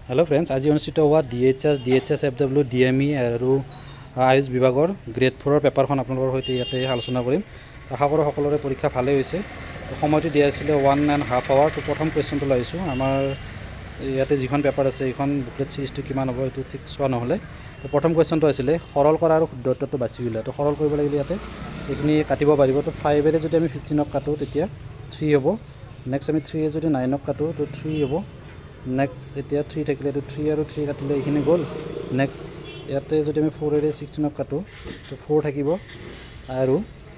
Hello friends, আজি অনুষ্ঠিত হোৱা DHS FW DME আৰু আয়ুষ বিভাগৰ গ্ৰেড 4 পেপাৰখন আপোনালোকৰ সৈতে ইয়াতে আলোচনা কৰিম। আশা কৰোঁ সকলোৰে পৰীক্ষা ভালে হৈছে। সময়টো দিয়া আছিল 1.5 আৱাৰ। তো প্ৰথম কোৱেশ্চনটো লৈছোঁ। আমাৰ ইয়াতে যিখন পেপাৰ আছে এইখন বুকলেট সিৰিজটো কিমান হ'ব এইটো ঠিক চোৱা নহ'লে। তো প্ৰথম কোৱেশ্চনটো আছিল সৰল কৰা আৰু শুদ্ধ উত্তৰটো বাছি উলিওৱা। তো সৰল কৰিব লাগিলে ইয়াতে এইখিনি কাটিব পাৰিব। তো 5 যদি আমি 15ক কাটো তেতিয়া 3 হ'ব। নেক্সট আমি 3 যদি 9ক কাটো তো 3 হ'ব। নেক্সট এতিয়া 3 থাকিলে তো 3 আৰু 3 কাটিলে এইখিনি গ'ল। নেক্সট ইয়াতে যদি আমি 4 16ক কাটো তো 4 থাকিব আৰু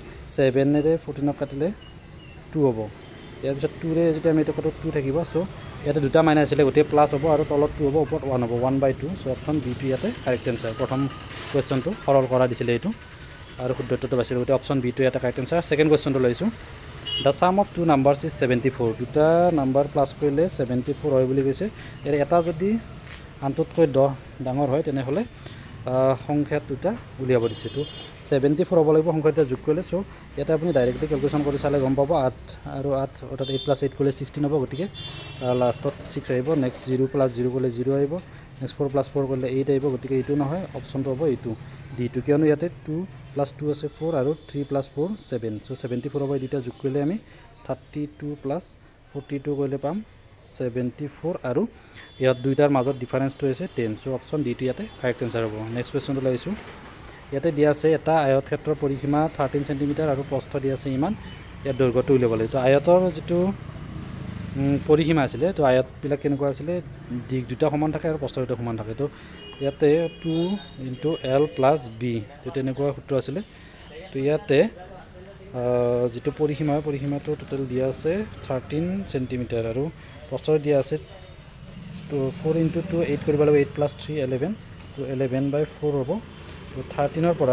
7 14ক কাটিলে 2 হ'ব। ইয়াৰ পিছত 2 যদি আমি এইটো কাটো 2 থাকিব। চ' ইয়াতে দুটা মাইনাছ আছিলে, গোটেই প্লাছ হ'ব আৰু তলত 2 হ'ব, ওপৰত 1 হ'ব, 1/2। চ' অপশ্যন বিটো ইয়াতে কাৰেক্ট এনচাৰ। প্ৰথম কুৱেশ্যনটো সৰল কৰা দিছিলে এইটো আৰু শুদ্ধ উত্তৰটো বাছিলে, গতিকে অপশ্যন বিটো ইয়াতে কাৰেক্ট এনচাৰ। ছেকেণ্ড কুৱেশ্যনটো লৈছোঁ। দ্য চাম অফ টু নাম্বাৰ্ছ ইজ 74। দুটা নাম্বাৰ প্লাছ কৰিলে 74 হয় বুলি কৈছে। ইয়াৰ এটা যদি আনটোতকৈ 10 ডাঙৰ হয় তেনেহ'লে সংখ্যা দুটা উলিয়াব দিছে। তো 74 হ'ব লাগিব সংখ্যা দুটা যোগ কৰিলে। চ' ইয়াতে আপুনি ডাইৰেক্টলি কেলকুলেশ্যন কৰি চালে গম পাব 8 আৰু 8 অৰ্থাৎ 8 + 8 কৰিলে 16 হ'ব, গতিকে লাষ্টত 6 আহিব। নেক্সট 0 + 0 কৰিলে 0 আহিব। নেক্সট 4 + 4 কৰিলে 8 আহিব, গতিকে এইটো নহয়, অপশ্যনটো হ'ব এইটো ডিটো, কিয়নো ইয়াতে 2 + 2 আছে 4 আৰু 3 + 4 7। চ' 74 হ'ব। এই দুটা যোগ কৰিলে আমি 32 + 42 কৰিলে পাম 74 আৰু ইয়াত দুইটাৰ মাজত ডিফাৰেঞ্চটো হৈছে 10। চ' অপশ্যন ডিটো ইয়াতে কাৰেক্ট এনচাৰ হ'ব। নেক্সট কুৱেশ্যনটো লাগিছোঁ। ইয়াতে দিয়া আছে এটা আয়তক্ষেত্ৰৰ পৰিসীমা 13 চেণ্টিমিটাৰ আৰু প্ৰস্থ দিয়া আছে ইমান, ইয়াত দৈৰ্ঘ্যটো উলিয়াব লাগিব। তো আয়তৰ যিটো পৰিসীমা আছিলে, তো আয়তবিলাক কেনেকুৱা আছিলে, দিশ দুটা সমান থাকে আৰু প্ৰস্থ দুটা সমান থাকে। তো ইয়াতে 2 × L + B, তো তেনেকুৱা সূত্ৰ আছিলে। তো ইয়াতে যিটো পৰিসীমাটো টোটেল দিয়া আছে 13 চেণ্টিমিটাৰ আৰু প্ৰস্থ দিয়া আছে তো 4 × 2 8 কৰিব লাগিব, 8 + 3 11। তো 11/4 হ'ব। তো 13ৰ পৰা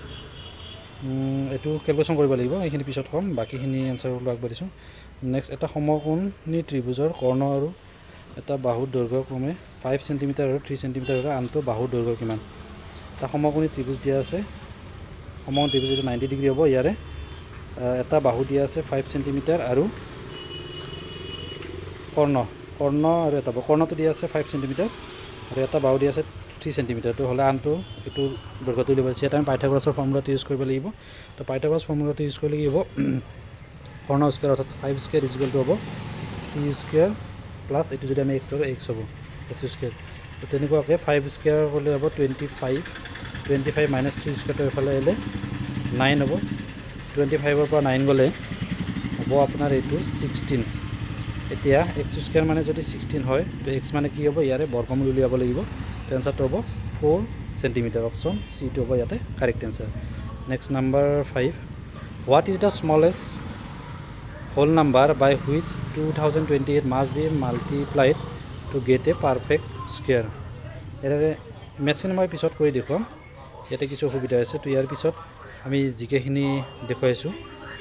এইটো কেলকুলেশ্যন কৰিব লাগিব, এইখিনি পিছত ক'ম, বাকীখিনি এনচাৰ ওলোৱা আগবাঢ়িছোঁ। নেক্সট এটা সমকোণী ত্ৰিভুজৰ কৰ্ণ আৰু এটা বাহুৰ দৈৰ্ঘ্য ক্ৰমে 5 চেণ্টিমিটাৰ আৰু 3 চেণ্টিমিটাৰ হ'লে আনটো বাহুৰ দৈৰ্ঘ্য কিমান। এটা সমকোণী ত্ৰিভুজ দিয়া আছে, সমকোণী ত্ৰিভুজ এইটো 90 ডিগ্ৰী হ'ব। ইয়াৰে এটা বাহু দিয়া আছে 5 চেণ্টিমিটাৰ আৰু কৰ্ণ আৰু এটা কৰ্ণটো দিয়া আছে 5 চেণ্টিমিটাৰ আৰু এটা বাহু দিয়া আছে 3 চেণ্টিমিটাৰ। তো হ'লে আনটো এইটো দৈৰ্ঘ্যটো উলিয়াব দিছে। ইয়াত আমি পাইথাগোৰাছৰ ফৰ্মুলাটো ইউজ কৰিব লাগিব। তো পাইথাগোৰাছ ফৰ্মুলাটো ইউজ কৰিলে কি হ'ব, কৰ্ণ স্কুৱেৰ অৰ্থাৎ 5² = হ'ব 3² প্লাছ এইটো যদি আমি x ধৰোঁ x হ'ব x²। তো তেনেকুৱাকৈ 5² কৰিলে হ'ব 25 - 3² এইফালে আহিলে 9 হ'ব। 25ৰ পৰা 9 গ'লে হ'ব আপোনাৰ এইটো 16। এতিয়া x² মানে যদি 16 হয় তো x মানে কি হ'ব, ইয়াৰে বৰ্গমূল উলিয়াব লাগিব। তো এনচাৰটো হ'ব 4 চেণ্টিমিটাৰ। অপশ্যন চিটো হ'ব ইয়াতে correct answer. Next number 5। What is the smallest whole number by which 2028 must be multiplied to get a perfect square. ইয়াৰে মেথছখিনি মই পিছত কৰি দেখুৱাম, ইয়াতে কিছু অসুবিধা আছে। তো ইয়াৰ পিছত আমি যিকেইখিনি দেখুৱাইছোঁ।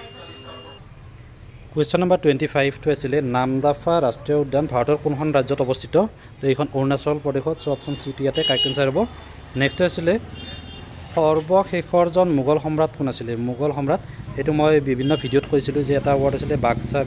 কুৱেশ্যন নম্বৰ 25টো আছিলে নামদাফা ৰাষ্ট্ৰীয় উদ্যান ভাৰতৰ কোনখন ৰাজ্যত অৱস্থিত। তো এইখন অৰুণাচল প্ৰদেশত। চ' অপশ্যন চিটো ইয়াতে কাৰেক্ট এনচাৰ হ'ব। নেক্সট আছিলে সৰ্বশেষৰজন মোগল সম্ৰাট কোন আছিলে। মোগল সম্ৰাট এইটো মই বিভিন্ন ভিডিঅ'ত কৈছিলোঁ যে এটা ৱৰ্ড আছিলে বাক্সা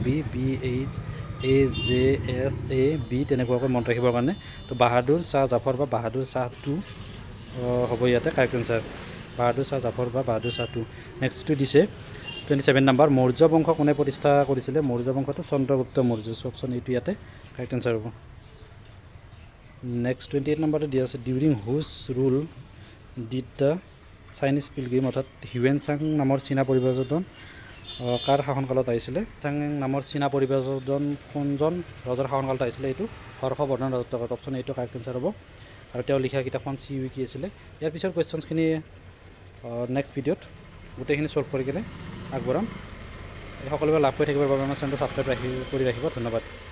BHAJSA তেনেকুৱাকৈ মনত ৰাখিবৰ কাৰণে। তো বাহাদুৰ শ্বাহ জাফৰ বা বাহাদুৰ শ্বাহ 2 হ'ব ইয়াতে কাৰেক্ট এনচাৰ। বাহাদুৰ শ্বাহ জাফৰ বা বাহাদুৰ শ্বাহ 2। নেক্সটটো দিছে 27 নম্বৰ। মৌৰ্য বংশ কোনে প্ৰতিষ্ঠা কৰিছিলে। মৌৰ্য বংশটো চন্দ্ৰগুপ্ত মৌৰ্য। চ' অপশ্যন এইটো ইয়াতে কাৰেক্ট এনচাৰ হ'ব। নেক্সট 28 নম্বৰটো দিয়া আছে during whose rule did the Chinese pilgrim, অৰ্থাৎ হিউৱেন চাং নামৰ চীনা পৰিব্ৰাজকজন কাৰ শাসনকালত আহিছিলে। চাং নামৰ চীনা পৰিব্ৰাজকজন কোনজন ৰজাৰ শাসনকালত আহিছিলে, এইটো হৰ্ষবৰ্ধন ৰাজত্বকালত। অপশ্যন এইটো কাৰেক্ট এনচাৰ হ'ব। আৰু তেওঁ লিখা কিতাপখন চি উইকি আছিলে। ইয়াৰ পিছৰ কুৱেশ্যনছখিনি নেক্সট ভিডিঅ'ত গোটেইখিনি ছল্ভ কৰি কিনে আগবঢ়াম। সকলোৱে লাভ কৰি থাকিবৰ বাবে আমাৰ চেনেলটো ছাবস্ক্ৰাইব কৰি ৰাখিব। ধন্যবাদ।